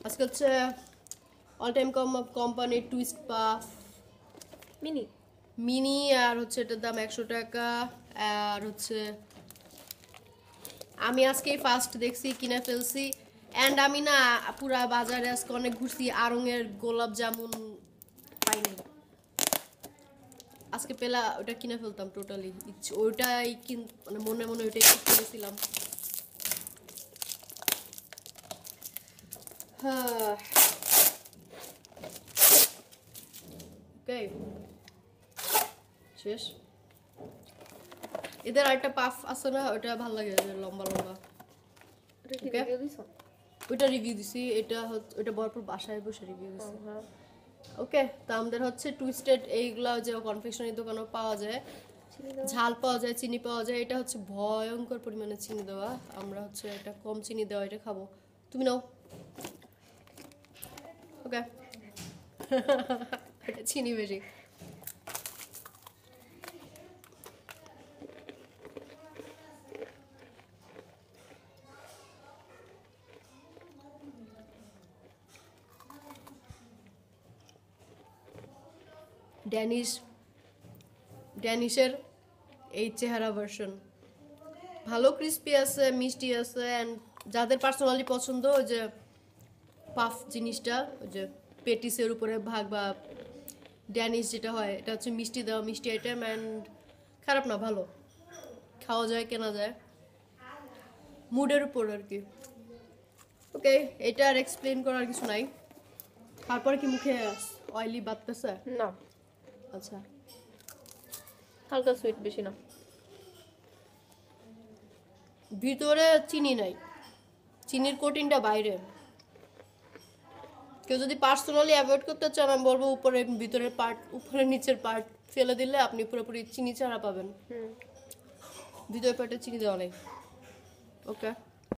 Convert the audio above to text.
আজকে হচ্ছে all time company twist puff mini আর হচ্ছে এটার দাম 100 টাকা। আর হচ্ছে আমি আজকেই ফার্স্ট দেখছি, কিনে ফেলছি। অ্যান্ড আমি না পুরা বাজারে আজকে অনেক ঘুরছি, আড়ংয়ের গোলাপ জামুন পাইনি। আজকে পেলা ওটা কিনে ফেলতাম টোটালি, ওইটাই মানে মনে মনে ওইটাই কিনেছিলাম। হ্যাঁ ওকে শেষ। এদের আরেকটা পাফ আছে না, ওটা ভালো লাগে, লম্বা লম্বা। ওইটা রিভিউ দিছি, এটা বরপুর বাসায় বসে রিভিউ দিছি। ওকে, তো আমাদের হচ্ছে টুইস্টেড এইগুলা যে কনফেকশনারি দোকানেও পাওয়া যায়, ঝাল পাওয়া যায়, চিনি পাওয়া যায়। এটা হচ্ছে ভয়ঙ্কর পরিমাণে চিনি দেওয়া, আমরা হচ্ছে এটা কম চিনি দেওয়া এটা খাবো। তুমি নাও। ওকে এটা চিনি বেশি। ড্যানিশের এই চেহারা ভার্সন ভালো, ক্রিস্পি আছে, মিষ্টি আছে। অ্যান্ড যাদের পার্সোনালি পছন্দ ওই যে পাফ জিনিসটা, ওই যে পেটিসের উপরে ভাগ বা ড্যানিশ যেটা হয়, এটা হচ্ছে মিষ্টি দেওয়া মিষ্টি আইটেম। অ্যান্ড খারাপ না, ভালো, খাওয়া যায়, কেনা যায়, মুডের উপর আর কি। ওকে, এটা আর এক্সপ্লেন করার কিছু নাই। তারপরে কি মুখে অয়েলি বাততেছে না? আচ্ছা, হালকা সুইট, বেশি না। ভিতরে চিনি নাই, চিনির কোটিংটা বাইরে। কেউ যদি পার্সোনালি অ্যাভয়েড করতে চান, আমি বলবো উপরে ভিতরের পার্ট, উপরে নিচের পার্ট ফেলে দিলে আপনি পুরোপুরি চিনি ছাড়া পাবেন। ভিতরের পার্টে চিনি দেওয়া নেই। ওকে।